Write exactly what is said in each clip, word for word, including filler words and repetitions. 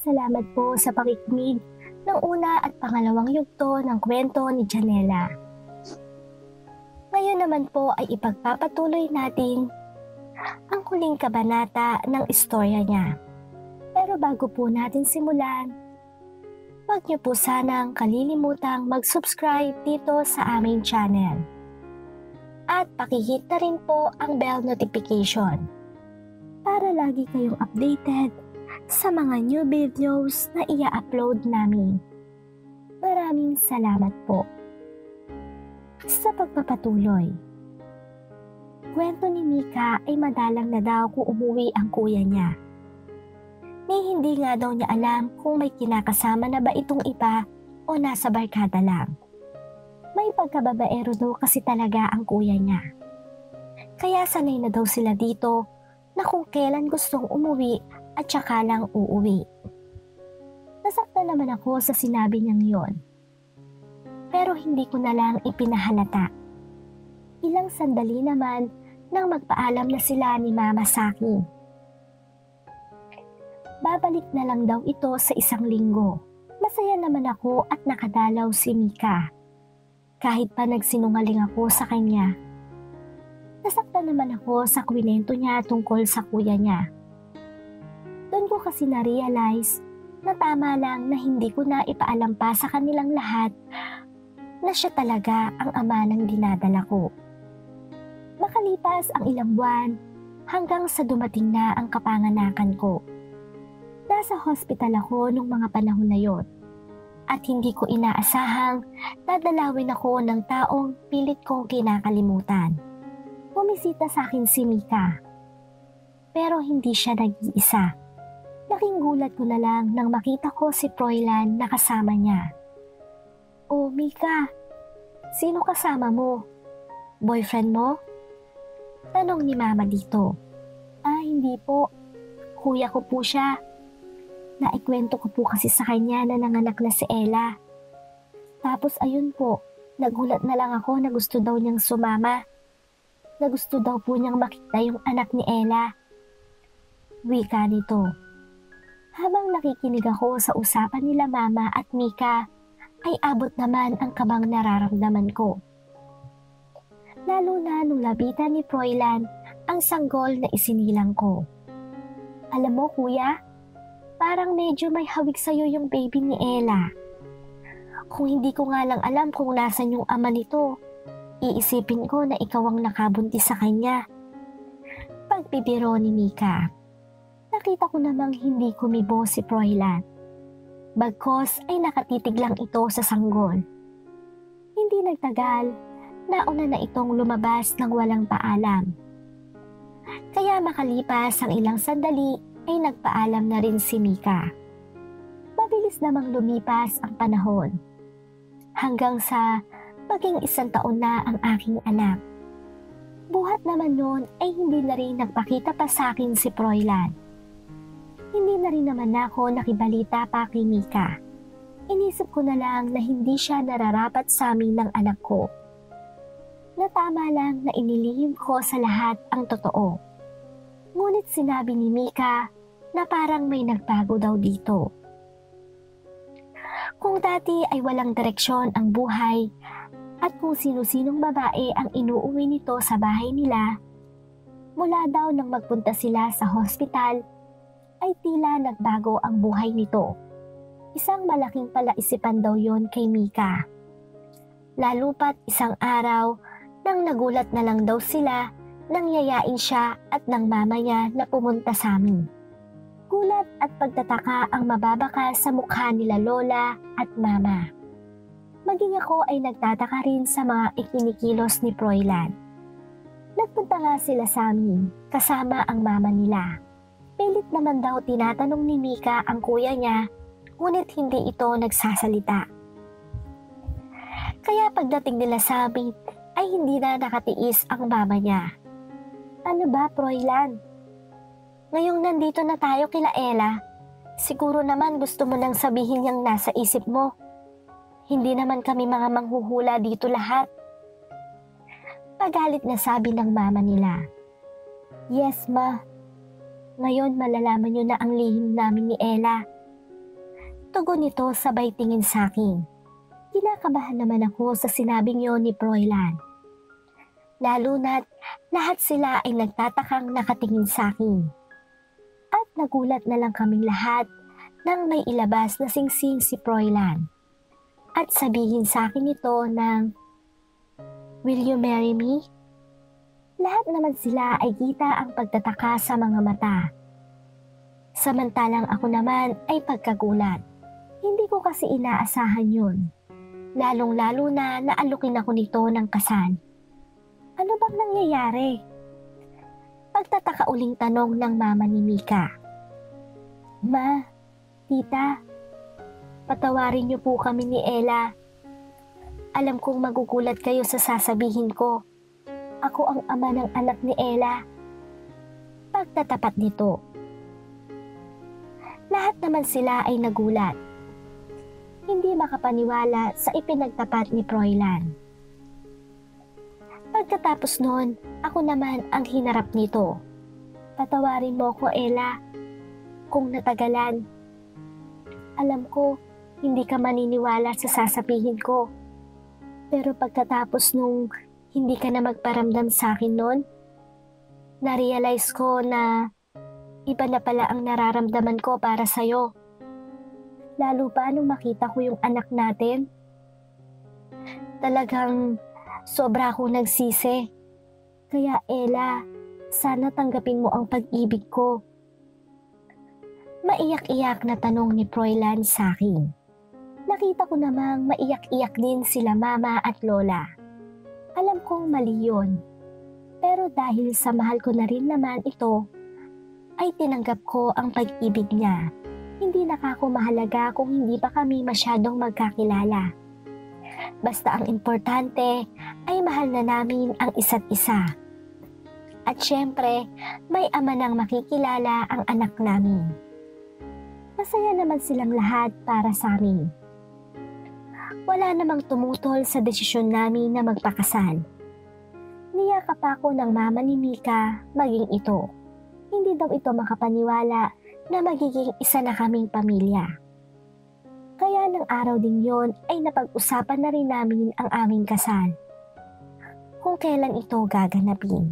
salamat po sa pakikinig ng una at pangalawang yugto ng kwento ni Janela. Ngayon naman po ay ipagpapatuloy natin ang huling kabanata ng istorya niya. Pero bago po natin simulan, huwag niyo po sanang kalilimutang mag-subscribe dito sa aming channel. At pakihit na rin po ang bell notification para lagi kayong updated sa mga new videos na ia-upload namin. Maraming salamat po. Sa pagpapatuloy, kwento ni Mika ay madalang na daw kung umuwi ang kuya niya. Ni hindi nga daw niya alam kung may kinakasama na ba itong iba o nasa barkada lang. May pagkababaero daw kasi talaga ang kuya niya. Kaya sanay na daw sila dito na kung kailan gustong umuwi at saka lang uuwi. Nasaktan naman ako sa sinabi niyang yon. Pero hindi ko na lang ipinahalata. Ilang sandali naman nang magpaalam na sila ni Mama sa akin. Babalik na lang daw ito sa isang linggo. Masaya naman ako at nakadalaw si Mika. Kahit pa nagsinungaling ako sa kanya. Nasaktan naman ako sa kwento niya tungkol sa kuya niya. Doon ko kasi na-realize na tama lang na hindi ko na ipaalam pa sa kanilang lahat na siya talaga ang ama ng dinadala ko. Makalipas ang ilang buwan hanggang sa dumating na ang kapanganakan ko. Nasa hospital ako nung mga panahon na yon at hindi ko inaasahang dadalawin ako ng taong pilit kong kinakalimutan. Bumisita sa akin si Mika. Pero hindi siya nag-iisa. Laking gulat ko na lang nang makita ko si Froilan na kasama niya. "Oh, Mika, sino kasama mo? Boyfriend mo?" Tanong ni Mama dito. "Ah, hindi po. Kuya ko po siya. Naikwento ko po kasi sa kanya na nanganak na si Ella. Tapos ayun po, nagulat na lang ako na gusto daw niyang sumama. Na gusto daw po niyang makita yung anak ni Ella." Wika nito. Habang nakikinig ako sa usapan nila Mama at Mika, ay abot naman ang kabang nararamdaman ko. Lalo na nung labitan ni Froilan ang sanggol na isinilang ko. "Alam mo kuya, parang medyo may hawig sa'yo yung baby ni Ella. Kung hindi ko nga lang alam kung nasan yung ama nito, iisipin ko na ikaw ang nakabuntis sa kanya." Pagbibiro ni Mika. Nakita ko namang hindi kumibo si Froilan. Bagkos ay nakatitig lang ito sa sanggol. Hindi nagtagal, nauna na itong lumabas ng walang paalam. Kaya makalipas ang ilang sandali ay nagpaalam na rin si Mika. Mabilis namang lumipas ang panahon. Hanggang sa maging isang taon na ang aking anak. Buhat naman noon ay hindi na rin nagpakita pa sa akin si Froilan. Hindi na rin naman ako nakibalita pa kay Mika. Inisip ko na lang na hindi siya nararapat sa amin ng anak ko. Na tama lang na inilihim ko sa lahat ang totoo. Ngunit sinabi ni Mika na parang may nagbago daw dito. Kung dati ay walang direksyon ang buhay at kung sino-sinong babae ang inuuwi nito sa bahay nila, mula daw nang magpunta sila sa hospital, ay tila nagbago ang buhay nito. Isang malaking palaisipan daw yon kay Mika. Lalo pat isang araw nang nagulat na lang daw sila nang yayain siya at ng mama niya na pumunta sa amin. Gulat at pagtataka ang mababaka sa mukha nila Lola at Mama. Maging ako ay nagtataka rin sa mga ikinikilos ni Froilan. Nagpunta nga sila sa amin kasama ang mama nila. Pilit naman daw tinatanong ni Mika ang kuya niya, ngunit hindi ito nagsasalita. Kaya pagdating nila sa amin ay hindi na nakatiis ang mama niya. "Ano ba, Froilan? Ngayong nandito na tayo kila Ella, siguro naman gusto mo nang sabihin yung nasa isip mo. Hindi naman kami mga manghuhula dito lahat." Pagalit na sabi ng mama nila. "Yes, ma. Ngayon malalaman niyo na ang lihim namin ni Ella. Tugon nito sabay tingin sa akin. Kinakabahan naman ako sa sinabing yon ni Froilan. Lalo na't lahat sila ay nagtatakang nakatingin sa akin. At nagulat na lang kaming lahat nang may ilabas na singsing si Froilan. At sabihin sa akin ito ng, "Will you marry me?" Lahat naman sila ay kita ang pagtataka sa mga mata. Samantalang ako naman ay pagkagulat. Hindi ko kasi inaasahan yun. Lalong-lalo na naalukin ako nito ng kasal. Ano bang nangyayari? Pagtataka uling tanong ng mama ni Mika. Ma, tita, patawarin niyo po kami ni Ella. Alam kong magugulat kayo sa sasabihin ko. Ako ang ama ng anak ni Ella. Pagtatapat nito. Lahat naman sila ay nagulat. Hindi makapaniwala sa ipinagtapat ni Froilan. Pagkatapos noon, ako naman ang hinarap nito. Patawarin mo ko, Ella, kung natagalan. Alam ko, hindi ka maniniwala sa sasabihin ko. Pero pagkatapos nung hindi ka na magparamdam sa akin noon, na-realize ko na iba na pala ang nararamdaman ko para sa'yo. Lalo pa nung makita ko yung anak natin. Talagang sobra akong nagsisi. Kaya Ella, sana tanggapin mo ang pag-ibig ko. Maiyak-iyak na tanong ni Froilan sa akin. Nakita ko namang maiyak-iyak din sila mama at lola. Alam kong mali yun. Pero dahil sa mahal ko na rin naman ito, ay tinanggap ko ang pag-ibig niya. Hindi na ako mahalaga kung hindi pa kami masyadong magkakilala. Basta ang importante ay mahal na namin ang isa't isa. At syempre, may ama nang makikilala ang anak namin. Masaya naman silang lahat para sa amin. Wala namang tumutol sa desisyon namin na magpakasal. Niyakap ako ng mama ni Mika maging ito. Hindi daw ito makapaniwala na magiging isa na kaming pamilya. Kaya ng araw din yon ay napag-usapan na rin namin ang aming kasal. Kung kailan ito gaganapin.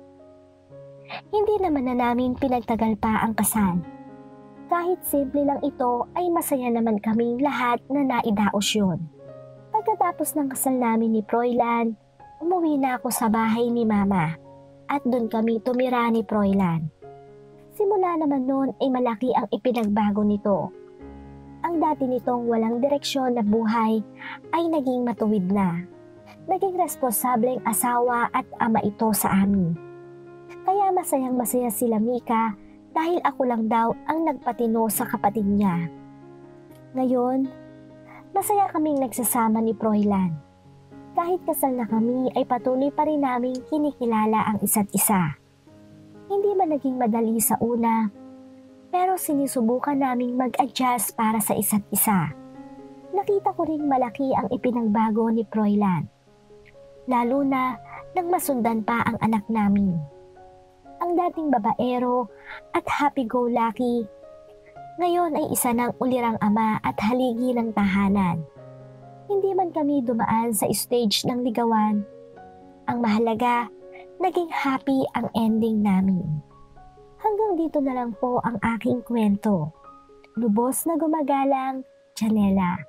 Hindi naman na namin pinagtagal pa ang kasal. Kahit simple lang ito ay masaya naman kaming lahat na naidaos yun. Pagkatapos ng kasal namin ni Froilan, umuwi na ako sa bahay ni Mama at doon kami tumira ni Froilan. Simula naman noon ay malaki ang ipinagbago nito. Ang dati nitong walang direksyon na buhay ay naging matuwid na. Naging responsableng asawa at ama ito sa amin. Kaya masayang masaya sila Mika dahil ako lang daw ang nagpatino sa kapatid niya. Ngayon, masaya kaming nagsasama ni Froilan. Kahit kasal na kami ay patuloy pa rin naming kinikilala ang isa't isa. Hindi man naging madali sa una, pero sinisubukan naming mag-adjust para sa isa't isa. Nakita ko ring malaki ang ipinagbago ni Froilan, lalo na nang masundan pa ang anak namin. Ang dating babaero at happy-go-lucky, ngayon ay isa ng ulirang ama at haligi ng tahanan. Hindi man kami dumaan sa stage ng ligawan, ang mahalaga, naging happy ang ending namin. Hanggang dito na lang po ang aking kwento. Lubos na gumagalang, Janela.